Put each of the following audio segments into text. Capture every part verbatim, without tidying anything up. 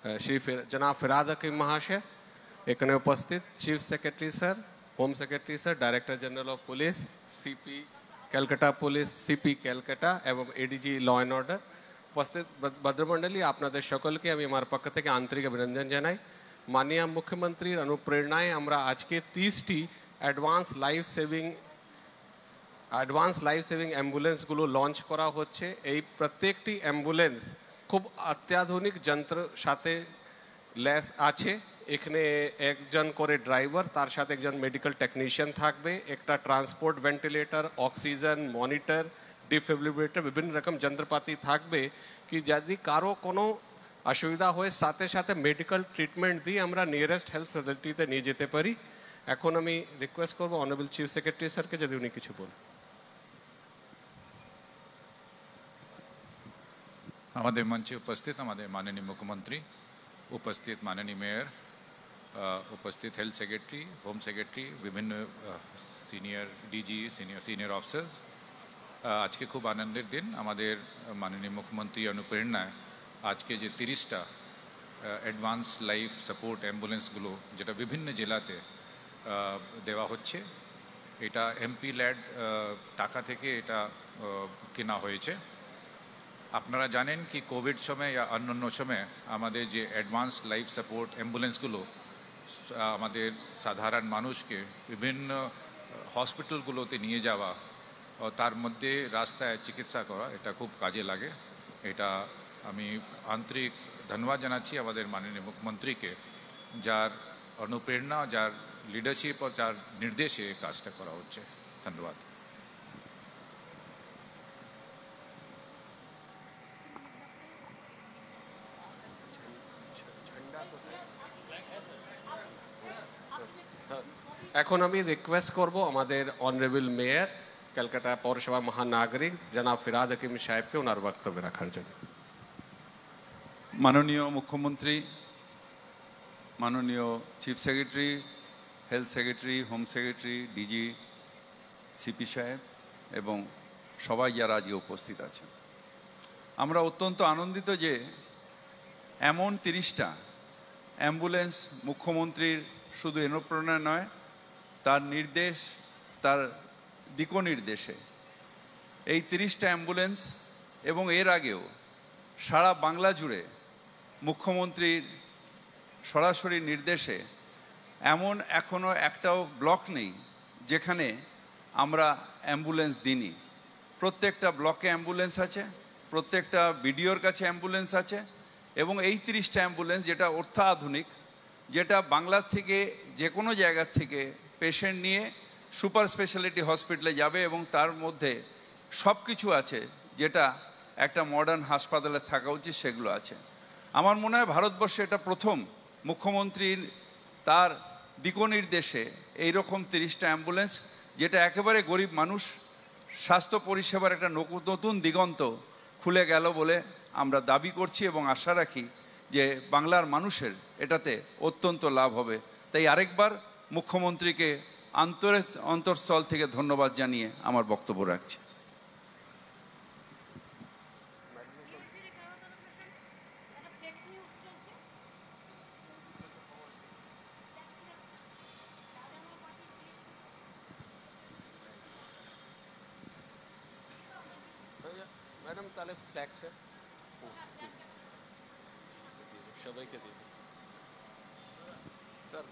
श्री जनाब फिराद हकीम महाशय एखने उपस्थित chief secretary sir, home secretary sir, director general of police, CP Calcutta police, CP Calcutta এবং এডিজি ল অ্যান্ড অর্ডার, উপস্থিত ভদ্রমণ্ডলী, আপনাদের সকলকে আমি আমার পক্ষ থেকে আন্তরিক অভিনন্দন জানাই। মাননীয় মুখ্যমন্ত্রীর অনুপ্রেরণায় আমরা আজকে তিরিশটি advance life saving advance life saving অ্যাম্বুলেন্সগুলো লঞ্চ করা হচ্ছে। এই প্রত্যেকটি অ্যাম্বুলেন্স খুব অত্যাধুনিক যন্ত্র সাথে লেস আছে। এখানে একজন করে ড্রাইভার, তার সাথে একজন মেডিকেল টেকনিশিয়ান থাকবে, একটা transport ventilator, oxygen monitor, defibrillator, বিভিন্ন রকম যন্ত্রপাতি থাকবে কি যদি কারো কোনো অসুবিধা হয় সাথে সাথে মেডিকেল ট্রিটমেন্ট দিয়ে আমরা নিয়ারেস্ট হেলথ ফ্যাসিলিটিতে নিয়ে যেতে পারি। এখন আমি রিকোয়েস্ট করবো অনারেবল চিফ সেক্রেটারি স্যারকে যদি উনি কিছু বলেন। আমাদের মঞ্চে উপস্থিত আমাদের মাননীয় মুখ্যমন্ত্রী, উপস্থিত মাননীয় মেয়র, উপস্থিত হেলথ সেক্রেটারি, হোম সেক্রেটারি, বিভিন্ন senior DG, senior senior officers, আজকে খুব আনন্দের দিন। আমাদের মাননীয় মুখ্যমন্ত্রী অনুপ্রেরণায় আজকে যে তিরিশটা অ্যাডভান্স লাইফ সাপোর্ট অ্যাম্বুলেন্সগুলো যেটা বিভিন্ন জেলাতে দেওয়া হচ্ছে, এটা এমপি ল্যাড টাকা থেকে এটা কেনা হয়েছে। আপনারা জানেন কি কোভিড সময় বা অন্যান্য সময়ে আমাদের যে অ্যাডভান্স লাইফ সাপোর্ট অ্যাম্বুলেন্সগুলো আমাদের সাধারণ মানুষকে বিভিন্ন হসপিটালগুলোতে নিয়ে যাওয়া ও তার মধ্যে রাস্তায় চিকিৎসা করা, এটা খুব কাজে লাগে। এটা আমি আন্তরিক ধন্যবাদ জানাচ্ছি আমাদের মাননীয় মুখ্যমন্ত্রীকে, যার অনুপ্রেরণা, যার লিডারশিপ ও যার নির্দেশে এই কাজটা করা হচ্ছে। ধন্যবাদ। এখন আমি রিকোয়েস্ট করব আমাদের অনারেবল মেয়র, ক্যালকাটা পৌরসভা মহানাগরিক জনাব ফিরাদ হাকিম সাহেবকে ওনার বক্তব্য রাখার জন্য। মাননীয় মুখ্যমন্ত্রী, মাননীয় chief secretary, health secretary, home secretary, DG, CP সাহেব এবং সবাই যারা আজকে উপস্থিত আছেন, আমরা অত্যন্ত আনন্দিত যে এমন তিরিশটা অ্যাম্বুলেন্স মুখ্যমন্ত্রীর শুধু অনুপ্রেরণা নয়, তার নির্দেশ, তার দিকনির্দেশে এই তিরিশটা অ্যাম্বুলেন্স এবং এর আগেও সারা বাংলা জুড়ে মুখ্যমন্ত্রীর সরাসরি নির্দেশে এমন এখনও একটাও ব্লক নেই যেখানে আমরা অ্যাম্বুলেন্স দিইনি। প্রত্যেকটা ব্লকে অ্যাম্বুলেন্স আছে, প্রত্যেকটা বিডিওর কাছে অ্যাম্বুলেন্স আছে এবং এই তিরিশটা অ্যাম্বুলেন্স যেটা অত্যাধুনিক, যেটা বাংলার থেকে যে কোনো জায়গার থেকে পেশেন্ট নিয়ে সুপার স্পেশালিটি হসপিটালে যাবে এবং তার মধ্যে সব কিছু আছে যেটা একটা মডার্ন হাসপাতালে থাকা উচিত, সেগুলো আছে। আমার মনে হয় ভারতবর্ষে এটা প্রথম মুখ্যমন্ত্রীর তার দিকনির্দেশে এইরকম তিরিশটা অ্যাম্বুলেন্স, যেটা একেবারে গরিব মানুষ স্বাস্থ্য পরিষেবার একটা নতুন দিগন্ত খুলে গেল বলে আমরা দাবি করছি এবং আশা রাখি যে বাংলার মানুষের এটাতে অত্যন্ত লাভ হবে। তাই আরেকবার মুখ্যমন্ত্রীকে আন্তর অন্তঃস্থল থেকে ধন্যবাদ জানিয়ে আমার বক্তব্য রাখছি। ম্যাডাম তাহলে ফ্ল্যাগটা সবাইকে দিন স্যার।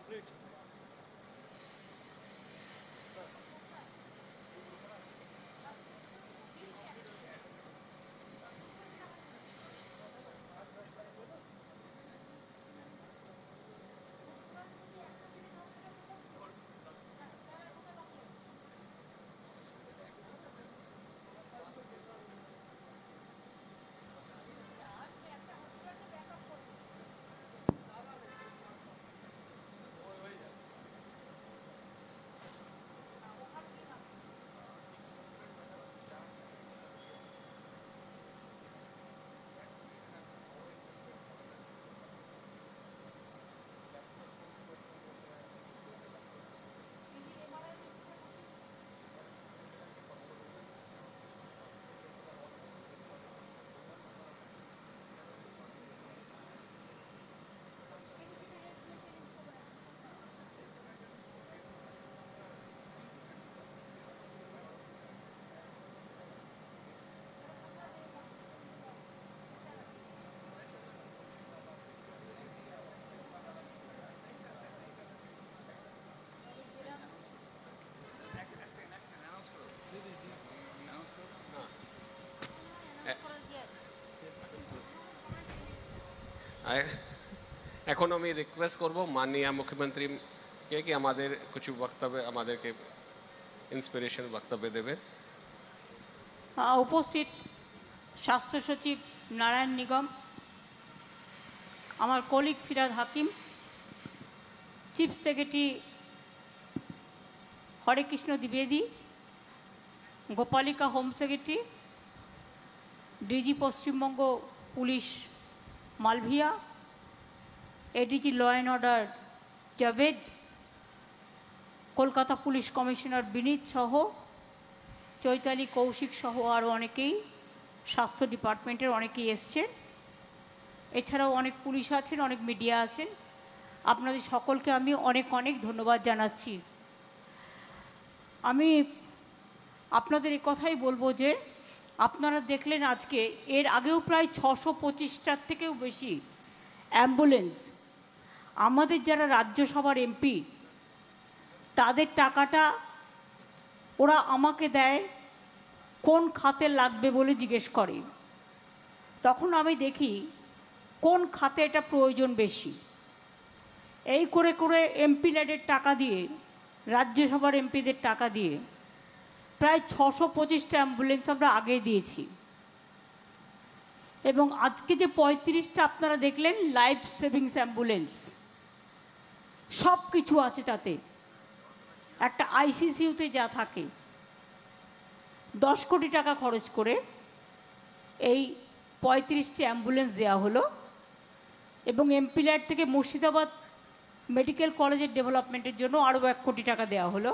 এখন আমি রিকোয়েস্ট করব মাননীয় মুখ্যমন্ত্রীকে কি আমাদের কিছু বক্তব্য আমাদেরকে ইন্সপিরেশন বক্তব্য দেবেন। উপস্থিত স্বাস্থ্য সচিব নারায়ণ নিগম, আমার colleague Firhad Hakim, chief secretary Hare Krishna দ্বিবেদী, Gopalika home secretary, DG Paschimbanga police Malviya, ADG law and order Javed, Kolkata police commissioner Vineet সহ চৈতালি কৌশিক সহ আরও অনেকেই স্বাস্থ্য ডিপার্টমেন্টের অনেকেই এসছেন। এছাড়াও অনেক পুলিশ আছেন, অনেক মিডিয়া আছেন। আপনাদের সকলকে আমি অনেক অনেক ধন্যবাদ জানাচ্ছি। আমি আপনাদের এই কথাই বলবো যে আপনারা দেখলেন আজকে এর আগেও প্রায় ছশো পঁচিশটার থেকেও বেশি অ্যাম্বুলেন্স আমাদের যারা রাজ্যসভার এমপি তাদের টাকাটা ওরা আমাকে দেয় কোন খাতে লাগবে বলে জিজ্ঞেস করে, তখন আমি দেখি কোন খাতে এটা প্রয়োজন বেশি। এই করে করে এমপি ল্যাডের টাকা দিয়ে, রাজ্যসভার এমপিদের টাকা দিয়ে প্রায় ছশো পঁচিশটা অ্যাম্বুলেন্স আমরা আগে দিয়েছি। এবং আজকে যে পঁয়ত্রিশটা আপনারা দেখলেন লাইফ সেভিংস অ্যাম্বুলেন্স, সব কিছু আছে তাতে। একটা আইসিসিউতে যা থাকে দশ কোটি টাকা খরচ করে এই পঁয়ত্রিশটি অ্যাম্বুলেন্স দেওয়া হলো। এবং এমপি ল্যাড থেকে মুর্শিদাবাদ মেডিকেল কলেজের ডেভেলপমেন্টের জন্য আরও এক কোটি টাকা দেওয়া হলো।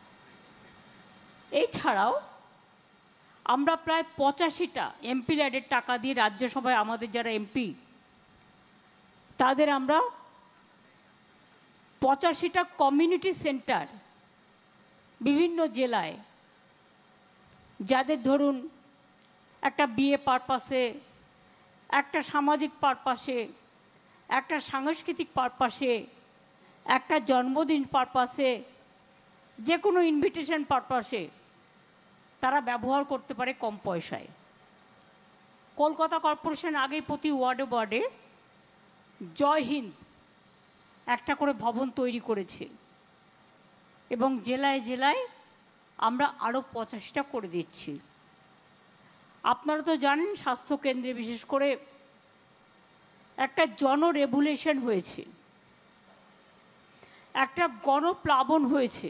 এছাড়াও আমরা প্রায় পঁচাশিটা এমপি ল্যাডের টাকা দিয়ে রাজ্যসভায় আমাদের যারা এমপি তাদের আমরা পঁচাশিটা কমিউনিটি সেন্টার বিভিন্ন জেলায়, যাদের ধরুন একটা বিয়ে পারপাসে, একটা সামাজিক পারপাসে, একটা সাংস্কৃতিক পারপাসে, একটা জন্মদিন পারপাসে, যে কোনো ইনভিটেশন পারপাসে তারা ব্যবহার করতে পারে কম পয়সায়। কলকাতা কর্পোরেশন আগেই প্রতি ওয়ার্ডে ওয়ার্ডে জয় হিন্দ একটা করে ভবন তৈরি করেছে এবং জেলায় জেলায় আমরা আরও পঁচাশিটা করে দিচ্ছি। আপনারা তো জানেন স্বাস্থ্যকেন্দ্রে বিশেষ করে একটা জন রেগুলেশন হয়েছে, একটা গণপ্লাবন হয়েছে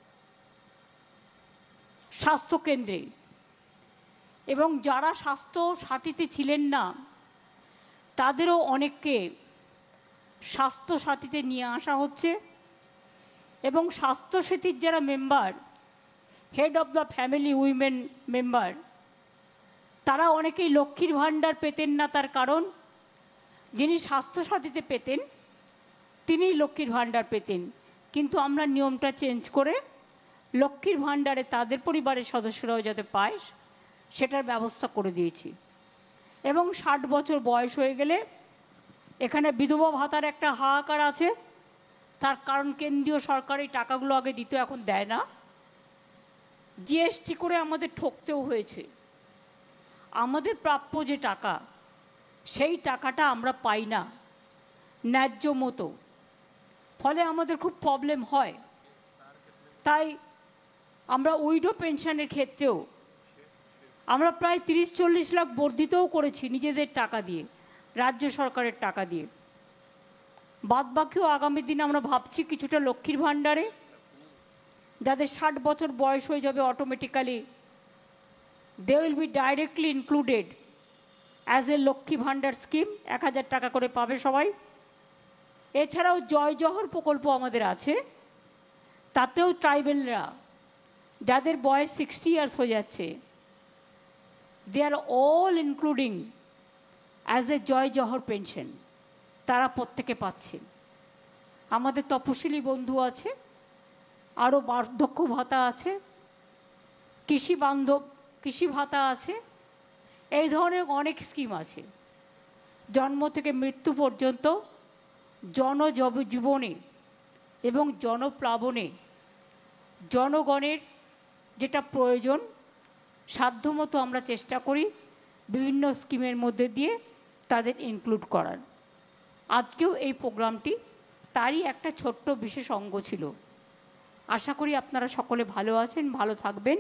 স্বাস্থ্যকেন্দ্রে। এবং যারা স্বাস্থ্য সাথীতে ছিলেন না তাদেরও অনেককে স্বাস্থ্য সাথীতে নিয়ে আসা হচ্ছে। এবং স্বাস্থ্য সাথীর যারা member, head of the family women member, তারা অনেকেই লক্ষ্মীর ভাণ্ডার পেতেন না, তার কারণ যিনি স্বাস্থ্য সাথীতে পেতেন তিনিই লক্ষ্মীর ভাণ্ডার পেতেন। কিন্তু আমরা নিয়মটা চেঞ্জ করে লক্ষ্মীর ভাণ্ডারে তাদের পরিবারের সদস্যরাও যাতে পায় সেটার ব্যবস্থা করে দিয়েছি। এবং ষাট বছর বয়স হয়ে গেলে এখানে বিধবা ভাতার একটা হাহাকার আছে, তার কারণ কেন্দ্রীয় সরকার এই টাকাগুলো আগে দিত, এখন দেয় না। জিএসটি করে আমাদের ঠকতেও হয়েছে। আমাদের প্রাপ্য যে টাকা, সেই টাকাটা আমরা পাই না ন্যায্য মতো, ফলে আমাদের খুব প্রবলেম হয়। তাই আমরা উইডো পেনশনের ক্ষেত্রেও আমরা প্রায় তিরিশ চল্লিশ লাখ বর্ধিতও করেছি নিজেদের টাকা দিয়ে, রাজ্য সরকারের টাকা দিয়ে। বাদ বাকিও আগামী দিনে আমরা ভাবছি কিছুটা লক্ষ্মীর ভাণ্ডারে, যাদের ষাট বছর বয়স হয়ে যাবে automatically they will be directly included as a Lakshmi Bhandar scheme, এক হাজার টাকা করে পাবে সবাই। এছাড়াও জয় জহর প্রকল্প আমাদের আছে, তাতেও ট্রাইবেলরা যাদের বয়স সিক্সটি ইয়ার্স হয়ে যাচ্ছে, they are all including as a Jai Johar pension, তারা প্রত্যেকে পাচ্ছে। আমাদের তপশিলি বন্ধু আছে, আরও বার্ধক্য ভাতা আছে, কৃষি বান্ধব কৃষি ভাতা আছে, এই ধরনের অনেক স্কিম আছে। জন্ম থেকে মৃত্যু পর্যন্ত জনজব জীবনে এবং জনপ্লাবনে জনগণের যেটা প্রয়োজন সাধ্যমতো আমরা চেষ্টা করি বিভিন্ন স্কিমের মধ্যে দিয়ে তাদের ইনক্লুড করার। আজকেও এই প্রোগ্রামটি তারই একটা ছোট্ট বিশেষ অঙ্গ ছিল। আশা করি আপনারা সকলে ভালো আছেন, ভালো থাকবেন।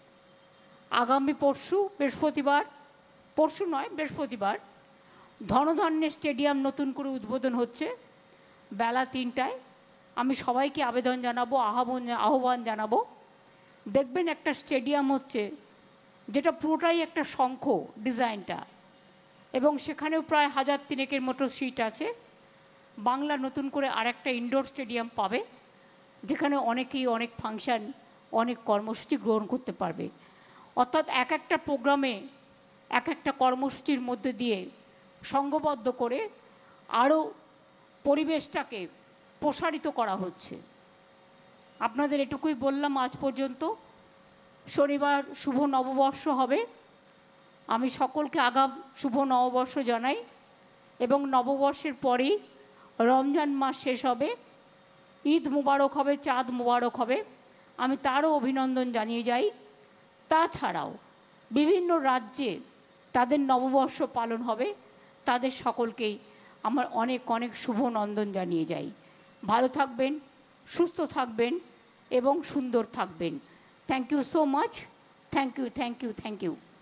আগামী পরশু বৃহস্পতিবার, পরশু নয় বৃহস্পতিবার, ধনধান্যের স্টেডিয়াম নতুন করে উদ্বোধন হচ্ছে বেলা তিনটায়। আমি সবাইকে আবেদন জানাবো, আহ্বান আহ্বান জানাবো, দেখবেন একটা স্টেডিয়াম হচ্ছে যেটা পুরোটাই একটা শঙ্খ ডিজাইনটা, এবং সেখানেও প্রায় হাজার তিনেকের মতো সিট আছে। বাংলা নতুন করে আর একটা ইনডোর স্টেডিয়াম পাবে, যেখানে অনেকেই অনেক ফাংশন, অনেক কর্মসূচি গ্রহণ করতে পারবে। অর্থাৎ এক একটা প্রোগ্রামে এক একটা কর্মসূচির মধ্যে দিয়ে সংঘবদ্ধ করে আরও পরিবেশটাকে প্রসারিত করা হচ্ছে। আপনাদের এটুকুই বললাম আজ পর্যন্ত। শনিবার শুভ নববর্ষ হবে, আমি সকলকে আগাম শুভ নববর্ষ জানাই, এবং নববর্ষের পরেই রমজান মাস শেষ হবে, ঈদ মুবারক হবে, চাঁদ মুবারক হবে, আমি তারও অভিনন্দন জানিয়ে যাই। তাছাড়াও বিভিন্ন রাজ্যে তাদের নববর্ষ পালন হবে, তাদের সকলকেই আমার অনেক অনেক শুভ নন্দন জানিয়ে যাই। ভালো থাকবেন, সুস্থ থাকবেন এবং সুন্দর থাকবেন। Thank you so much. Thank you, thank you, thank you.